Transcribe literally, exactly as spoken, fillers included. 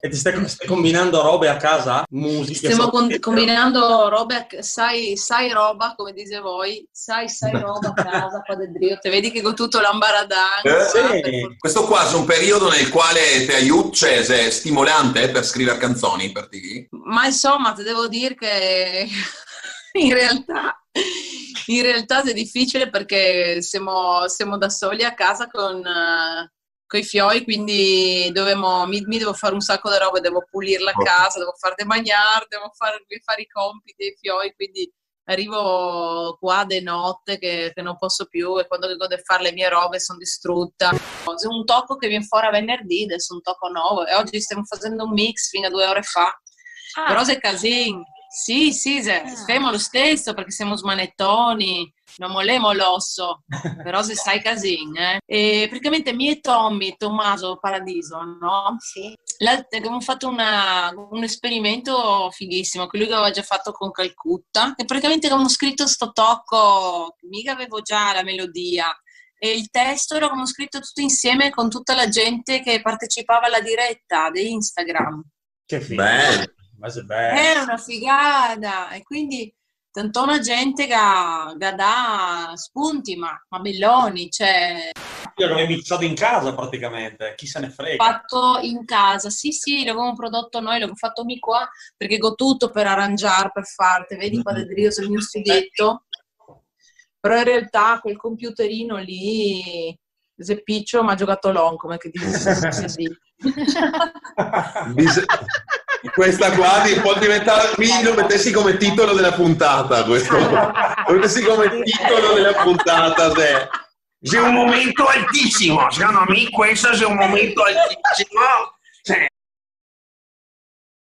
E ti stai, stai combinando robe a casa? Musica? Stiamo con, combinando robe, a, sai, sai roba, come dite voi, sai, sai roba a casa, Padre Drio, te vedi che con tutto l'ambaradan. Eh, sì. per... Questo qua è un periodo nel quale ti aiuta, cioè è stimolante per scrivere canzoni per te? Ma insomma, ti devo dire che in realtà, in realtà è difficile perché siamo, siamo da soli a casa con... Uh, con i fioi, quindi dovemo, mi, mi devo fare un sacco di roba, devo pulire la casa, devo fare de mangiare, devo fare, fare i compiti dei fioi, quindi arrivo qua de notte che, che non posso più e quando devo fare le mie robe sono distrutta. C'è un tocco che viene fuori a venerdì, adesso un tocco nuovo e oggi stiamo facendo un mix fino a due ore fa, ah. Però è casino. Sì, sì, se, ah. Femo lo stesso perché siamo smanettoni, non molemo l'osso, però se sai casino, eh. E praticamente mie Tommy, Tommaso Paradiso, no? Sì. Abbiamo fatto una, un esperimento fighissimo, che lui aveva già fatto con Calcutta, e praticamente avevamo scritto sto tocco, mica avevo già la melodia, e il testo l'avevamo scritto tutto insieme con tutta la gente che partecipava alla diretta di Instagram. Che figo! Bello. È una figata, e quindi tantona gente che, che dà spunti, ma, ma belloni, cioè... Io l'avevo mixato in casa praticamente, chi se ne frega. Fatto in casa, sì sì, l'avevamo prodotto noi, l'abbiamo fatto mi qua, perché ho tutto per arrangiare, per farti, vedi Padre Drio, sul mio studietto, però in realtà quel computerino lì, se piccio, mi ha giocato l'on, come che dice sì. Questa qua può diventare, mi lo mettessi come titolo della puntata, questo lo mettessi come titolo della puntata, se. C'è un momento altissimo, secondo me questo è un momento altissimo.